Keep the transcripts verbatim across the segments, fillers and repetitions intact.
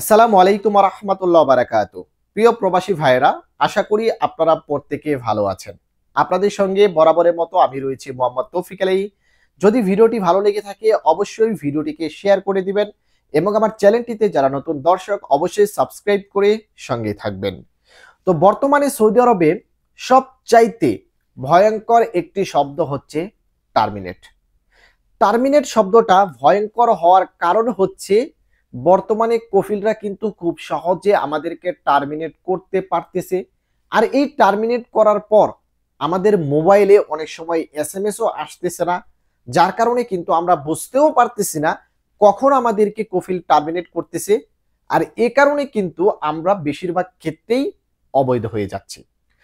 আসসালামু আলাইকুম ওয়া রাহমাতুল্লাহি ওয়া বারাকাতুহু। প্রিয় প্রবাসী ভাইরা, আশা করি আপনারা প্রত্যেকে ভালো আছেন। আপনাদের সঙ্গে বরাবরের মতো আমি রয়েছি মোহাম্মদ তৌফিক আলী। যদি ভিডিওটি ভালো লেগে থাকে অবশ্যই ভিডিওটিকে শেয়ার করে দিবেন এবং আমার চ্যানেলটিতে যারা নতুন দর্শক অবশ্যই সাবস্ক্রাইব করে সঙ্গেই থাকবেন। তো বর্তমানে সৌদি আরবে সবচাইতে ভয়ঙ্কর একটি শব্দ হচ্ছে টার্মিনেট। টার্মিনেট শব্দটা ভয়ঙ্কর হওয়ার কারণ হচ্ছে বর্তমানে কফিলরা কিন্তু খুব সহজে আমাদেরকে টার্মিনেট করতে পারতেছে। আর এই টার্মিনেট করার পর আমাদের মোবাইলে অনেক সময় এস এম এসও আসতেছে না, যার কারণে কিন্তু আমরা বুঝতেও পারতেছি না কখন আমাদেরকে কফিল টার্মিনেট করতেছে। আর এ কারণে কিন্তু আমরা বেশিরভাগ ক্ষেত্রেই অবৈধ হয়ে যাচ্ছি।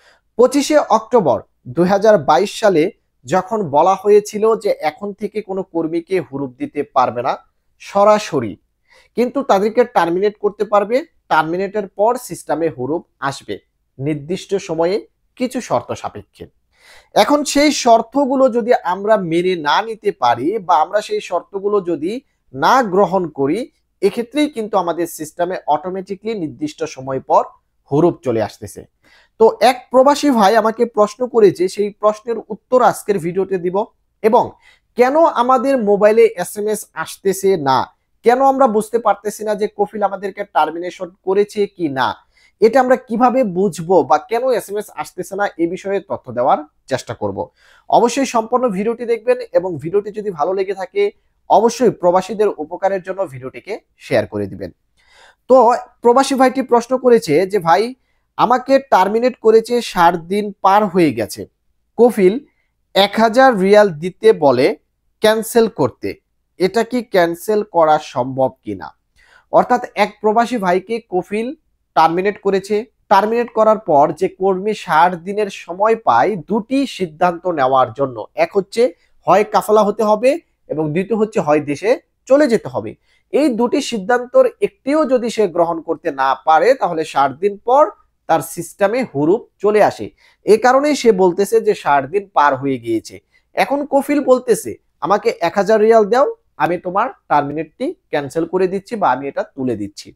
পঁচিশে অক্টোবর দুই হাজার বাইশ সালে যখন বলা হয়েছিল যে এখন থেকে কোনো কর্মীকে হুরুপ দিতে পারবে না সরাসরি, কিন্তু তাদেরকে টার্মিনেট করতে পারবে। টার্মিনেটের পর সিস্টেমে হুরুপ আসবে নির্দিষ্ট সময়ে কিছু শর্ত সাপেক্ষে। এখন সেই শর্তগুলো যদি আমরা মেনে না নিতে পারি বা আমরা সেই শর্তগুলো যদি না গ্রহণ করি, এক্ষেত্রেই কিন্তু আমাদের সিস্টেমে অটোমেটিকলি নির্দিষ্ট সময় পর হুরুপ চলে আসতেছে। তো এক প্রবাসী ভাই আমাকে প্রশ্ন করেছে, সেই প্রশ্নের উত্তর আজকের ভিডিওতে দিব। এবং কেন আমাদের মোবাইলে এস এম এস আসতেছে না, কেন আমরা বুঝতে পারতেছি না যে কফিল আমাদেরকে টার্মিনেশন করেছে কি না, এটা আমরা কিভাবে বুঝবো বা কেন এস এম এস আসতেছে না, এই বিষয়ে তথ্য দেওয়ার চেষ্টা করব। অবশ্যই সম্পূর্ণ ভিডিওটি দেখবেন এবং ভিডিওটি যদি ভালো লেগে থাকে অবশ্যই প্রবাসীদের উপকারের জন্য ভিডিওটিকে শেয়ার করে দিবেন। তো প্রবাসী ভাইটি প্রশ্ন করেছে যে ভাই আমাকে টার্মিনেট করেছে, ষাট দিন পার হয়ে গেছে, কফিল এক হাজার রিয়াল দিতে বলে ক্যান্সেল করতে, এটা কি ক্যান্সেল করা সম্ভব কিনা? অর্থাৎ এক প্রবাসী ভাইকে কফিল টার্মিনেট করেছে। টার্মিনেট করার পর যে কর্মী ষাট দিনের সময় পায় দুটি সিদ্ধান্ত নেওয়ার জন্য, এক হচ্ছে হয় কাফালা হতে হবে এবং দ্বিতীয় হচ্ছে হয় দেশে চলে যেতে হবে। এই দুটি সিদ্ধান্তর একটিও যদি সে গ্রহণ করতে না পারে তাহলে ষাট দিন পর তার সিস্টেমে হুরুপ চলে আসে। এ কারণেই সে বলতেছে যে ষাট দিন পার হয়ে গিয়েছে। এখন কফিল বলতেছে আমাকে এক হাজার রিয়াল দাও, আমি তোমার টার্মিনেটটি ক্যান্সেল করে দিচ্ছি বা আমি এটা তুলে দিচ্ছি।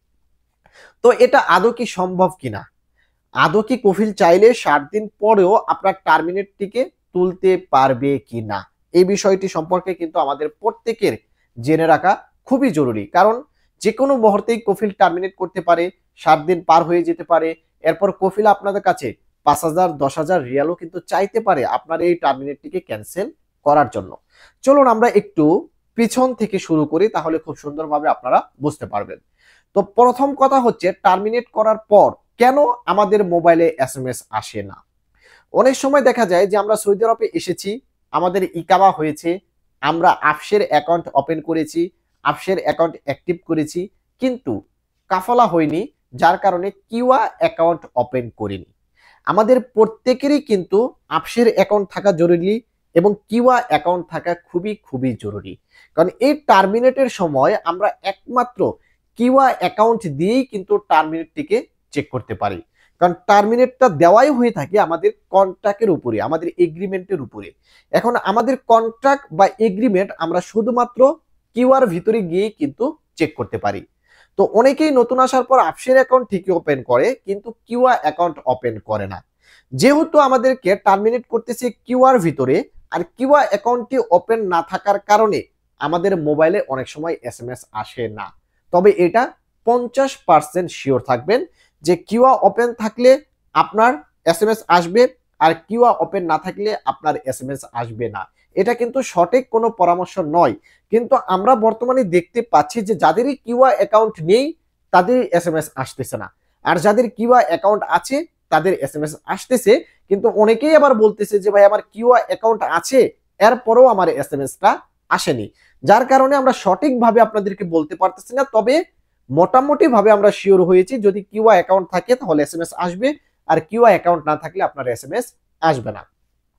তো এটা আদৌ কি সম্ভব কিনা? আদৌ কি কফিল চাইলে ষাট দিন পরেও আপনার টার্মিনেটটিকে তুলতে পারবে কিনা, এই বিষয়টি সম্পর্কে কিন্তু আমাদের প্রত্যেকের জেনে রাখা খুবই জরুরি। কারণ যে কোনো মুহূর্তেই কফিল টার্মিনেট করতে পারে, ষাট দিন পার হয়ে যেতে পারে। এরপর কফিল আপনাদের কাছে পাঁচ হাজার দশ হাজার রিয়ালও কিন্তু চাইতে পারে আপনার এই টার্মিনেটটিকে ক্যান্সেল করার জন্য। চলুন আমরা একটু পিছন থেকে শুরু করি, তাহলে খুব সুন্দরভাবে আপনারা বুঝতে পারবেন। তো প্রথম কথা হচ্ছে টার্মিনেট করার পর কেন আমাদের মোবাইলে এস এম এস আসে না। অনেক সময় দেখা যায় যে আমরা সৌদি আরবে এসেছি, আমাদের ইকামা হয়েছে, আমরা আফসের অ্যাকাউন্ট ওপেন করেছি, আফসের অ্যাকাউন্ট অ্যাক্টিভ করেছি, কিন্তু কাফালা হয়নি, যার কারণে কিউয়া অ্যাকাউন্ট ওপেন করিনি। আমাদের প্রত্যেকেরই কিন্তু আফসের অ্যাকাউন্ট থাকা জরুরি এবং কিউয়া অ্যাকাউন্ট থাকা খুবই খুবই জরুরি। কারণ এই টার্মিনেটের সময় আমরা একমাত্র কিউয়া অ্যাকাউন্ট দিয়েই কিন্তু টার্মিনেটটিকে চেক করতে পারি। কারণ টার্মিনেটটা দেওয়াই হয়ে থাকে আমাদের কন্ট্রাক্টের উপরে, আমাদের এগ্রিমেন্টের উপরে। এখন আমাদের কন্ট্রাক্ট বা এগ্রিমেন্ট আমরা শুধুমাত্র কিউআর ভিতরে গিয়ে কিন্তু চেক করতে পারি। তো অনেকেই নতুন আসার পর আফসের অ্যাকাউন্ট ঠিকই ওপেন করে কিন্তু কিউআর অ্যাকাউন্ট ওপেন করে না। যেহেতু আমাদেরকে টার্মিনেট করতেছে কিউআর ভিতরে, আর কিউআর অ্যাকাউন্টটি ওপেন না থাকার কারণে আমাদের মোবাইলে অনেক সময় এস এম এস আসে না। তবে এটা পঞ্চাশ পার্সেন্ট শিওর থাকবেন যে কিউআর ওপেন থাকলে আপনার এস এম এস আসবে, আর কিউআর ওপেন না থাকলে আপনার এস এম এস আসবে না। এটা কিন্তু সঠিক কোনো পরামর্শ নয়, কিন্তু আমরা বর্তমানে দেখতে পাচ্ছি যে যাদেরই কিউআর অ্যাকাউন্ট নেই তাদের এস এম এস আসতেছে না, আর যাদের কিউআর অ্যাকাউন্ট আছে তাদের এস এম এস আসতেছে। কিন্তু অনেকেই আবার বলতেছে যে ভাই আমার কিউআর অ্যাকাউন্ট আছে এরপরেও আমার এস এম এসটা আসেনি, যার কারণে আমরা সঠিকভাবে আপনাদেরকে বলতে পারতেছি না। তবে মোটামুটি ভাবে আমরা শিওর হয়েছি যদি কিউআর অ্যাকাউন্ট থাকে তাহলে এস এম এস আসবে, আর কিউআর অ্যাকাউন্ট না থাকলে আপনার এস এম এস আসবে না।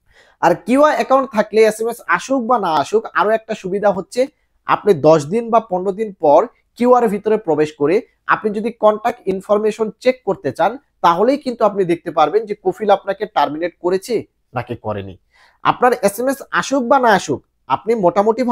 আর কিউআর অ্যাকাউন্ট থাকলে এস এম এস আসুক বা না আসুক, আরো একটা সুবিধা হচ্ছে আপনি দশ দিন বা পনেরো দিন পর কিউআর এর ভিতরে প্রবেশ করে আপনি যদি কন্টাক্ট ইনফরমেশন চেক করতে চান তাহলেই কিন্তু আপনি দেখতে পারবেন যে কফিল আপনাকে টার্মিনেট করেছে নাকি করেনি। আপনার এস এম এস আসুক বা না আসুক, আপনি মোটামুটি ভাবে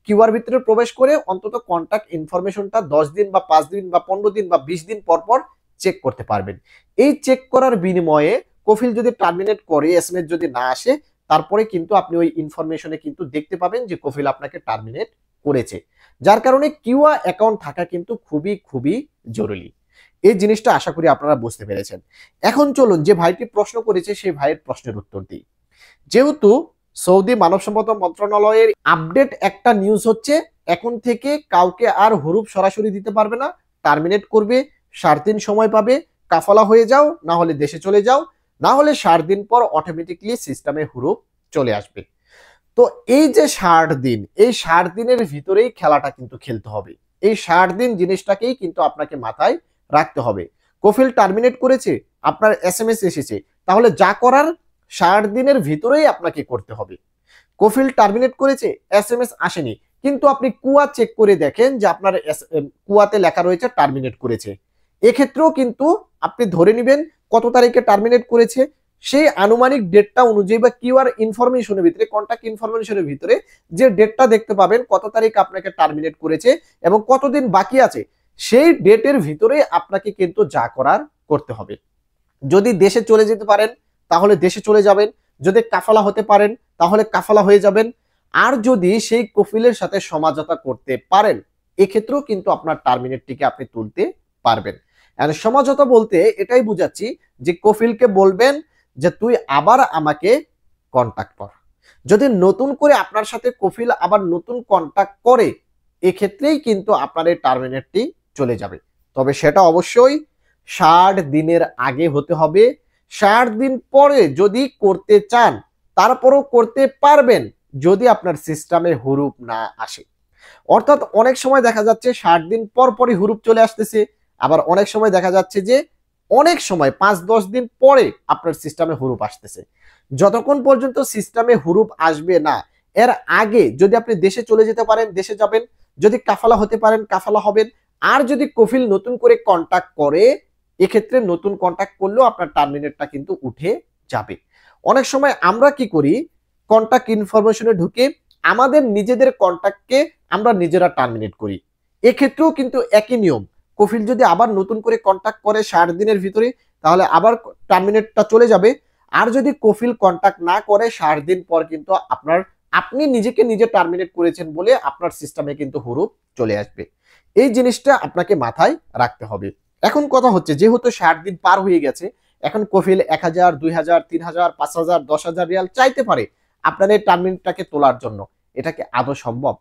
কিউআর ভিতরে প্রবেশ করে অন্তত কন্ট্যাক্ট ইনফরমেশনটা দশ দিন বা পাঁচ দিন বা পনেরো দিন বা বিশ দিন পর পর চেক করতে পারবেন। এই চেক করার বিনিময়ে কফিল যদি টার্মিনেট করে, এসএমএস যদি না আসে, তারপরে কিন্তু আপনি ওই ইনফরমেশনে কিন্তু দেখতে পাবেন যে কফিল আপনাকে টার্মিনেট করেছে। যার কারণে কিউআর অ্যাকাউন্ট থাকা কিন্তু খুবই খুবই জরুরি। এই জিনিসটা আশা করি আপনারা বুঝতে পেরেছেন। এখন চলুন যে ভাইটি প্রশ্ন করেছে সেই ভাইয়ের প্রশ্নের উত্তর দিই। যেহেতু সৌদি মানব সম্পদ মন্ত্রণালয়ের আপডেট একটা নিউজ হচ্ছে, এখন থেকে কাউকে আর হুরুপ সরাসরি দিতে পারবে না, টার্মিনেট করবে, ষাট দিন সময় পাবে, কাফালা হয়ে যাও, না হলে দেশে চলে যাও, না হলে ষাট দিন পর অটোমেটিকলি সিস্টেমে হুরুপ চলে আসবে। তো এই যে ষাট দিন, এই ষাট দিনের ভিতরেই খেলাটা কিন্তু খেলতে হবে। এই ষাট দিন জিনিসটাকেই কিন্তু আপনাকে মাথায় রাখতে হবে। কফিল টার্মিনেট করেছে, আপনার এসএমএস এসেছে, তাহলে যা করার ষাট দিনের ভিতরেই আপনাকে করতে হবে। কফিল টার্মিনেট করেছে, এসএমএস আসেনি, কিন্তু আপনি কুয়া চেক করে দেখেন যে আপনার কুয়াতে লেখা রয়েছে টার্মিনেট করেছে, এক্ষেত্রেও কিন্তু আপনি ধরে নেবেন কত তারিখে টার্মিনেট করেছে, সেই আনুমানিক ডেটটা অনুযায়ী বা কিউআর ইনফরমেশনের ভিতরে, কন্ট্যাক্ট ইনফরমেশনের ভিতরে যে ডেটটা দেখতে পাবেন কত তারিখ আপনাকে টার্মিনেট করেছে এবং কতদিন বাকি আছে, সেই ডেটের ভিতরে আপনাকে কিন্তু যা করার করতে হবে। যদি দেশে চলে যেতে পারেন তাহলে দেশে চলে যাবেন, যদি কাফালা হতে পারেন তাহলে কাফালা হয়ে যাবেন, আর যদি সেই কফিলের সাথে সমঝোতা করতে পারেন এক্ষেত্রেও কিন্তু আপনার টার্মিনেটটিকে আপনি তুলতে পারবেন। আর সমঝোতা বলতে এটাই বুঝাচ্ছি যে কফিলকে বলবেন যে তুই আবার আমাকে কন্টাক্ট কর। যদি নতুন করে আপনার সাথে কফিল আবার নতুন কন্টাক্ট করে এক্ষেত্রেই কিন্তু আপনার এই টার্মিনেটটি চলে যাবে। তবে সেটা অবশ্যই ষাট দিনের আগে হতে হবে। ষাট দিন পরে যদি করতে চান তারপরও করতে পারবেন যদি আপনার সিস্টেমে হুরুপ না আসে। অর্থাৎ অনেক সময় দেখা যাচ্ছে ষাট দিন পর পরই হুরুপ চলে আসতেছে, আবার অনেক সময় দেখা যাচ্ছে যে অনেক সময় পাঁচ দশ দিন পরে আপনার সিস্টেমে হুরুপ আসতেছে। যতক্ষণ পর্যন্ত সিস্টেমে হুরুপ আসবে না এর আগে যদি আপনি দেশে চলে যেতে পারেন দেশে যাবেন, যদি কাফালা হতে পারেন কাফালা হবেন, আর যদি কফিল নতুন করে কন্টাক্ট করে এক্ষেত্রে নতুন কন্টাক্ট করলেও আপনার টার্মিনেটটা কিন্তু উঠে যাবে। অনেক সময় আমরা কি করি, কন্টাক্ট ইনফরমেশনে ঢুকে আমাদের নিজেদের কন্টাক্টকে আমরা নিজেরা টার্মিনেট করি। এক্ষেত্রেও কিন্তু একই নিয়ম, কফিল যদি আবার নতুন করে কন্টাক্ট করে ষাট দিনের ভিতরে তাহলে আবার টার্মিনেটটা চলে যাবে, আর যদি কফিল কন্টাক্ট না করে ষাট দিন পর কিন্তু আপনার আপনি নিজেকে নিজে টার্মিনেট করেছেন বলে আপনার সিস্টেমে কিন্তু হুরুপ চলে আসবে। এই জিনিসটা আপনাকে মাথায় রাখতে হবে। এখন কথা হচ্ছে যেহেতু ষাট দিন পার হয়ে গেছে, এখন কফিল এক হাজার দুই হাজার তিন হাজার পাঁচ হাজার দশ হাজার রিয়াল চাইতে পারে আপনার এই টার্মিনেটটাকে তোলার জন্য। এটা কি আদৌ সম্ভব?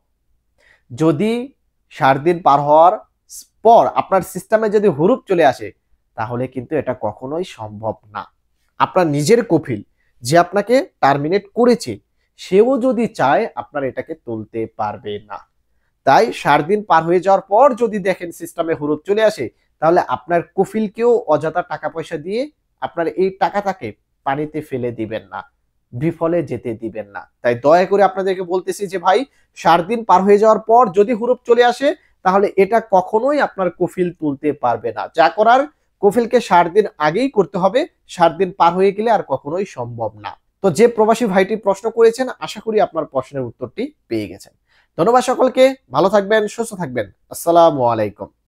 যদি ষাট দিন পার হওয়ার পর আপনার সিস্টেমে যদি হুরুপ চলে আসে তাহলে কিন্তু এটা কখনোই সম্ভব না। আপনার নিজের কফিল যে আপনাকে টার্মিনেট করেছে সেও যদি চায় আপনার এটাকে তুলতে পারবে না। তাই ষাট দিন পার হয়ে যাওয়ার পর যদি দেখেন সিস্টেমে হুরুপ চলে আসে তাহলে আপনার কফিলকেও অযথা টাকা পয়সা দিয়ে আপনার এই টাকাটাকে পানিতে ফেলে দিবেন না, বিফলে যেতে দিবেন না। তাই দয়া করে আপনাদেরকে বলতেছি যে ভাই ষাট দিন পার হয়ে যাওয়ার পর যদি হুরুপ চলে আসে তাহলে এটা কখনোই আপনার কফিল তুলতে পারবে না। যা করার কফিলকে ষাট দিন আগেই করতে হবে, ষাট দিন পার হয়ে গেলে আর কখনোই সম্ভব না। তো যে প্রবাসী ভাইটি প্রশ্ন করেছেন আশা করি আপনার প্রশ্নের উত্তরটি পেয়ে গেছেন। ধন্যবাদ সকলকে, ভালো থাকবেন, সুস্থ থাকবেন। আসসালামু আলাইকুম।